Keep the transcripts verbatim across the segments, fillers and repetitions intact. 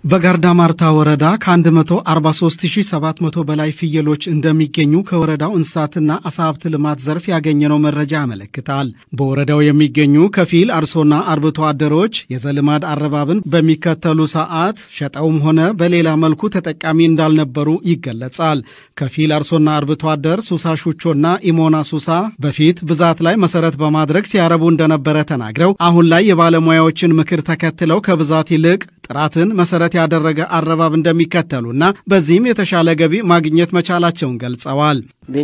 በጋርዳ ማርታ ወረዳ ከ143,700 በላይ ፍየሎች እንደሚገኙ ከወረዳው እንስሳትና አሳ ሀብት ልማት ዘርፍ ያገኘነው መረጃ ያመለክታል። በወረዳው የሚገኙ ከፊል አርሶና አርብቶ አደሮች የዘልማድ አረባብን በሚከተሉ ሰዓት ሸጠውም ሆነ በሌላ መልኩ ተጠቃሚ እንዳልነበሩ ይገለጻል። ከፊል አርሶና አርብቶ አደር ሱሳ ሹቾና ኢሞና ሱሳ በፊት ብዛት ላይ መሰረት በማድረግ ሲያረቡ እንደነበረ ተናግረው አሁን ላይ የባለሙያዎችን ምክር ተከትለው ከብዛት ይልቅ ጥራትን መሰረት ያደረገ አረባብ እንደሚከተሉና በዚህም የተሻለ ገቢ ማግኘት መቻላቸውን ገልጸዋል።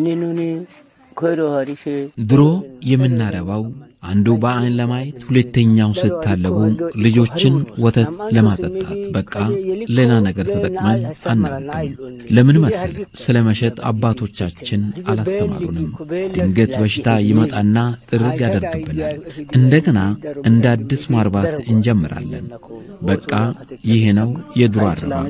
ድሮ የምናረባው አንዱ በአይን ለማየት ሁለተኛው ስታለቡ ልጆችን ወተት ለማጠጣት በቃ ሌላ ነገር ተጠቅመን አናውቅም። ለምን መሰለ ስለመሸጥ አባቶቻችን አላስተማሩንም። ድንገት በሽታ ይመጣና ጥርግ ያደርግብናል። እንደገና እንደ አዲስ ማርባት እንጀምራለን። በቃ ይሄ ነው የድሮ አረባብ።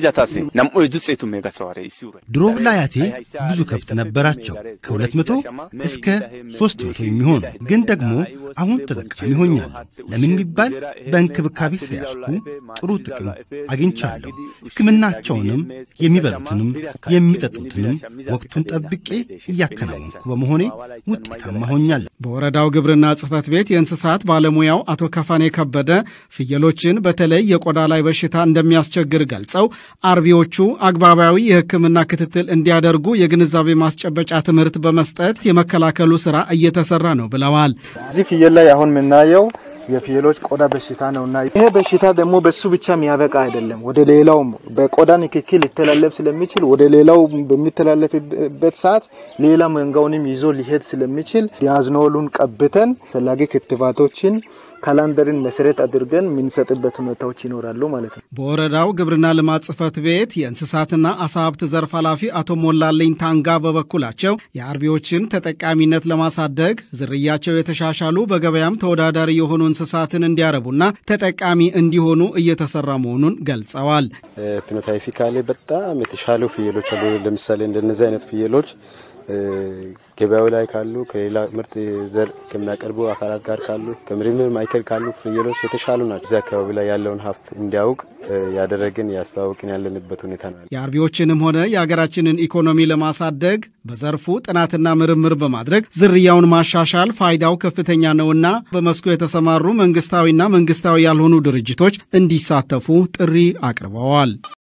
ድሮ ላያቴ ብዙ ከብት ነበራቸው ከሁለት መቶ እስከ ሶስት መቶ የሚሆኑ ግን ደግሞ አሁን ተጠቃሚ ሆኛለሁ። ለምን ቢባል በእንክብካቤ ስለያዝኩ ጥሩ ጥቅም አግኝቻለሁ። ሕክምናቸውንም የሚበሉትንም የሚጠጡትንም ወቅቱን ጠብቄ እያከናወንኩ በመሆኔ ውጤታማ ሆኛለሁ። በወረዳው ግብርና ጽሕፈት ቤት የእንስሳት ባለሙያው አቶ ከፋኔ ከበደ ፍየሎችን በተለይ የቆዳ ላይ በሽታ እንደሚያስቸግር ገልጸው አርቢዎቹ አግባባዊ የሕክምና ክትትል እንዲያደርጉ የግንዛቤ ማስጨበጫ ትምህርት በመስጠት የመከላከሉ ስራ እየተሰራ ነው ብለዋል። እዚህ ፍየል ላይ አሁን ምናየው የፍየሎች ቆዳ በሽታ ነውና ይሄ በሽታ ደግሞ በሱ ብቻ የሚያበቃ አይደለም። ወደ ሌላው በቆዳ ንክኪ ሊተላለፍ ስለሚችል ወደ ሌላው በሚተላለፍበት ሰዓት ሌላ መንጋውንም ይዞ ሊሄድ ስለሚችል ዲያዝኖሉን ቀብተን ተላጊ ክትባቶችን ካላንደርን መሰረት አድርገን ምንሰጥበት ሁኔታዎች ይኖራሉ ማለት ነው። በወረዳው ግብርና ልማት ጽሕፈት ቤት የእንስሳትና አሳ ሀብት ዘርፍ ኃላፊ አቶ ሞላለኝ ታንጋ በበኩላቸው የአርቢዎችን ተጠቃሚነት ለማሳደግ ዝርያቸው የተሻሻሉ በገበያም ተወዳዳሪ የሆኑ እንስሳትን እንዲያረቡና ተጠቃሚ እንዲሆኑ እየተሰራ መሆኑን ገልጸዋል። ፊኖታይፒካሊ በጣም የተሻሉ ፍየሎች አሉ። ለምሳሌ እንደነዚህ አይነት ፍየሎች ገበያው ላይ ካሉ ከሌላ ምርጥ ዘር ከሚያቀርቡ አካላት ጋር ካሉ ከምርምር ማዕከል ካሉ ፍየሎች የተሻሉ ናቸው። እዚህ አካባቢ ላይ ያለውን ሀብት እንዲያውቅ ያደረግን ያስተዋወቅን ያለንበት ሁኔታ ነው። የአርቢዎችንም ሆነ የሀገራችንን ኢኮኖሚ ለማሳደግ በዘርፉ ጥናትና ምርምር በማድረግ ዝርያውን ማሻሻል ፋይዳው ከፍተኛ ነውና በመስኩ የተሰማሩ መንግስታዊና መንግስታዊ ያልሆኑ ድርጅቶች እንዲሳተፉ ጥሪ አቅርበዋል።